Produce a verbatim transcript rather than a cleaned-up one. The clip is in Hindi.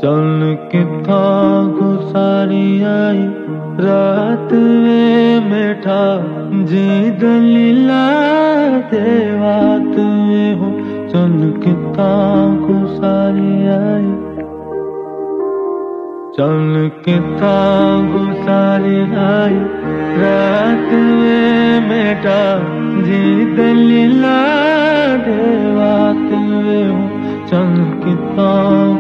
चल किथा गुसारी आई रात में मेठा जी दलीला देवात में हो। चल किथा गुसारी आई चल किथा गुसारी आई रात में मेठा जी दलीला देवात में हो। चल किथा